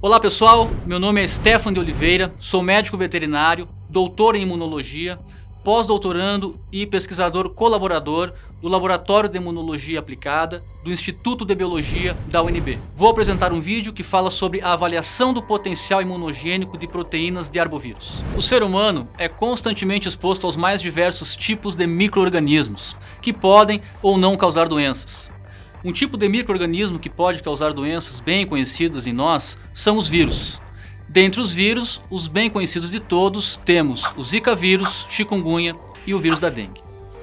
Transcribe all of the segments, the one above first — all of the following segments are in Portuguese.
Olá pessoal, meu nome é Stefan de Oliveira, sou médico veterinário, doutor em imunologia, pós-doutorando e pesquisador colaborador do Laboratório de Imunologia Aplicada do Instituto de Biologia da UNB. Vou apresentar um vídeo que fala sobre a avaliação do potencial imunogênico de proteínas de arbovírus. O ser humano é constantemente exposto aos mais diversos tipos de micro-organismos que podem ou não causar doenças. Um tipo de micro-organismo que pode causar doenças bem conhecidas em nós são os vírus. Dentre os vírus, os bem conhecidos de todos, temos o Zika vírus, chikungunya e o vírus da dengue.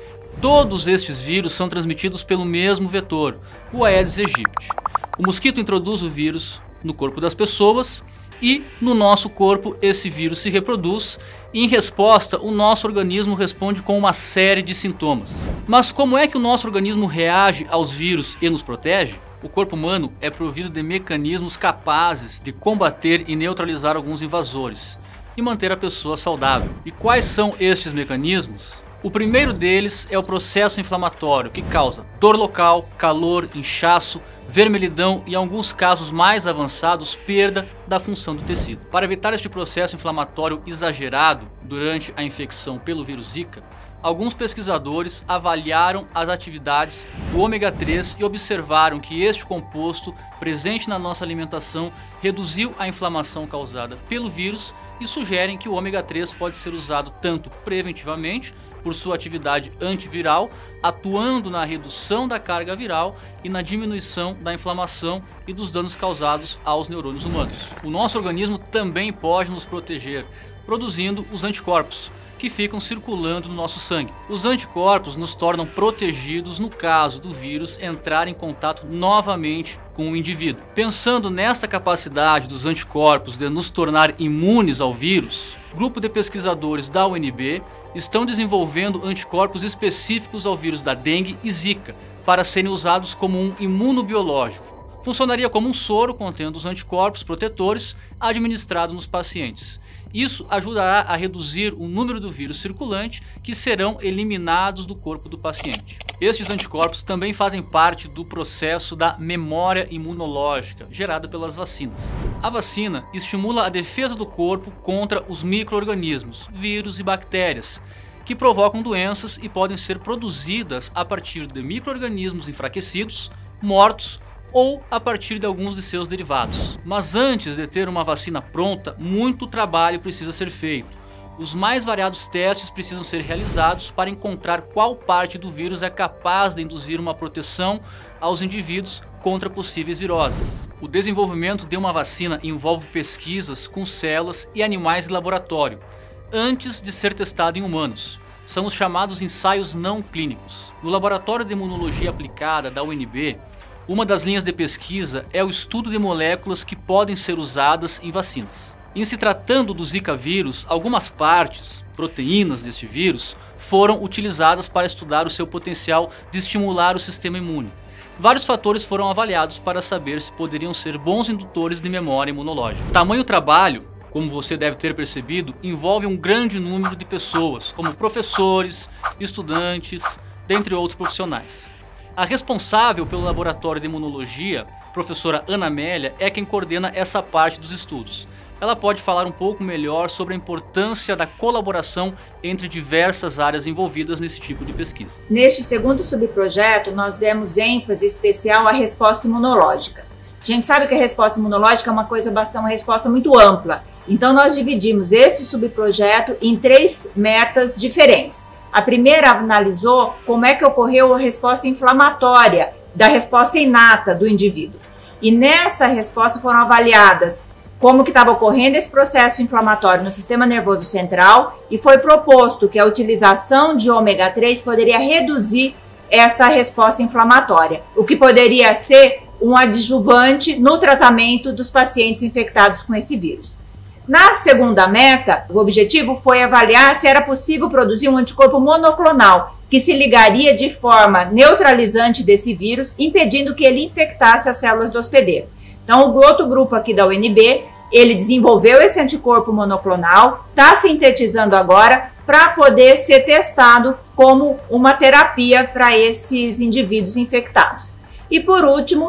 Todos estes vírus são transmitidos pelo mesmo vetor, o Aedes aegypti. O mosquito introduz o vírus no corpo das pessoas e no nosso corpo esse vírus se reproduz e, em resposta, o nosso organismo responde com uma série de sintomas. Mas como é que o nosso organismo reage aos vírus e nos protege? O corpo humano é provido de mecanismos capazes de combater e neutralizar alguns invasores e manter a pessoa saudável. E quais são estes mecanismos? O primeiro deles é o processo inflamatório, que causa dor local, calor, inchaço, vermelhidão e, em alguns casos mais avançados, perda da função do tecido. Para evitar este processo inflamatório exagerado durante a infecção pelo vírus Zika, alguns pesquisadores avaliaram as atividades do ômega 3 e observaram que este composto presente na nossa alimentação reduziu a inflamação causada pelo vírus e sugerem que o ômega 3 pode ser usado tanto preventivamente, por sua atividade antiviral, atuando na redução da carga viral e na diminuição da inflamação e dos danos causados aos neurônios humanos. O nosso organismo também pode nos proteger, produzindo os anticorpos, que ficam circulando no nosso sangue. Os anticorpos nos tornam protegidos no caso do vírus entrar em contato novamente com o indivíduo. Pensando nesta capacidade dos anticorpos de nos tornar imunes ao vírus, o grupo de pesquisadores da UNB estão desenvolvendo anticorpos específicos ao vírus da dengue e Zika para serem usados como um imunobiológico. Funcionaria como um soro contendo os anticorpos protetores administrados nos pacientes. Isso ajudará a reduzir o número do vírus circulante que serão eliminados do corpo do paciente. Estes anticorpos também fazem parte do processo da memória imunológica gerada pelas vacinas. A vacina estimula a defesa do corpo contra os micro-organismos, vírus e bactérias, que provocam doenças e podem ser produzidas a partir de micro-organismos enfraquecidos, mortos ou a partir de alguns de seus derivados. Mas antes de ter uma vacina pronta, muito trabalho precisa ser feito. Os mais variados testes precisam ser realizados para encontrar qual parte do vírus é capaz de induzir uma proteção aos indivíduos contra possíveis viroses. O desenvolvimento de uma vacina envolve pesquisas com células e animais de laboratório, antes de ser testado em humanos. São os chamados ensaios não clínicos. No Laboratório de Imunologia Aplicada da UNB, uma das linhas de pesquisa é o estudo de moléculas que podem ser usadas em vacinas. Em se tratando do Zika vírus, algumas partes, proteínas deste vírus, foram utilizadas para estudar o seu potencial de estimular o sistema imune. Vários fatores foram avaliados para saber se poderiam ser bons indutores de memória imunológica. Tamanho trabalho, como você deve ter percebido, envolve um grande número de pessoas, como professores, estudantes, dentre outros profissionais. A responsável pelo laboratório de imunologia, professora Ana Amélia, é quem coordena essa parte dos estudos. Ela pode falar um pouco melhor sobre a importância da colaboração entre diversas áreas envolvidas nesse tipo de pesquisa. Neste segundo subprojeto, nós demos ênfase especial à resposta imunológica. A gente sabe que a resposta imunológica é uma resposta muito ampla. Então nós dividimos esse subprojeto em 3 metas diferentes. A primeira analisou como é que ocorreu a resposta inflamatória da resposta inata do indivíduo. E nessa resposta foram avaliadas como que estava ocorrendo esse processo inflamatório no sistema nervoso central e foi proposto que a utilização de ômega 3 poderia reduzir essa resposta inflamatória, o que poderia ser um adjuvante no tratamento dos pacientes infectados com esse vírus. Na segunda meta, o objetivo foi avaliar se era possível produzir um anticorpo monoclonal que se ligaria de forma neutralizante desse vírus, impedindo que ele infectasse as células do hospedeiro. Então, o outro grupo aqui da UNB, ele desenvolveu esse anticorpo monoclonal, está sintetizando agora para poder ser testado como uma terapia para esses indivíduos infectados. E por último,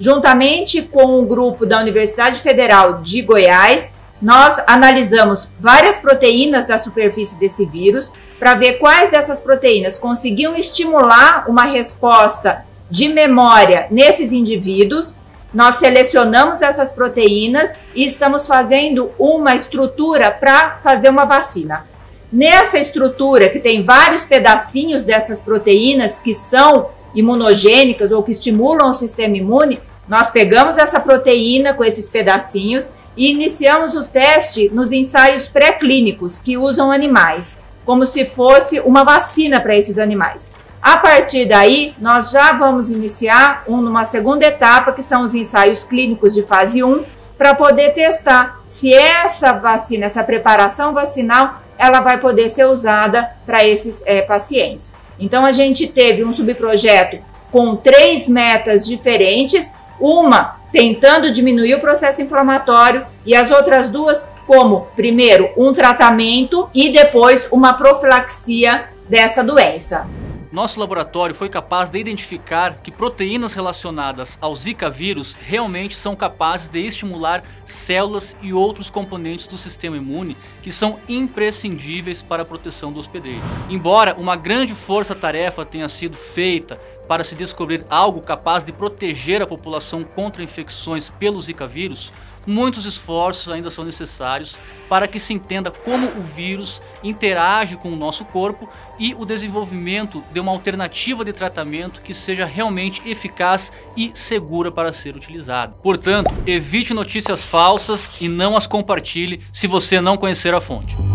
juntamente com um grupo da Universidade Federal de Goiás, nós analisamos várias proteínas da superfície desse vírus para ver quais dessas proteínas conseguiam estimular uma resposta de memória nesses indivíduos. Nós selecionamos essas proteínas e estamos fazendo uma estrutura para fazer uma vacina. Nessa estrutura, que tem vários pedacinhos dessas proteínas que são imunogênicas ou que estimulam o sistema imune, nós pegamos essa proteína com esses pedacinhos e iniciamos o teste nos ensaios pré-clínicos que usam animais, como se fosse uma vacina para esses animais. A partir daí, nós já vamos iniciar uma segunda etapa, que são os ensaios clínicos de fase 1, para poder testar se essa vacina, essa preparação vacinal, ela vai poder ser usada para esses pacientes. Então, a gente teve um subprojeto com 3 metas diferentes, uma tentando diminuir o processo inflamatório e as outras 2 como, primeiro, um tratamento e depois uma profilaxia dessa doença. Nosso laboratório foi capaz de identificar que proteínas relacionadas ao Zika vírus realmente são capazes de estimular células e outros componentes do sistema imune que são imprescindíveis para a proteção do hospedeiro. Embora uma grande força-tarefa tenha sido feita para se descobrir algo capaz de proteger a população contra infecções pelo Zika vírus, muitos esforços ainda são necessários para que se entenda como o vírus interage com o nosso corpo e o desenvolvimento de uma alternativa de tratamento que seja realmente eficaz e segura para ser utilizada. Portanto, evite notícias falsas e não as compartilhe se você não conhecer a fonte.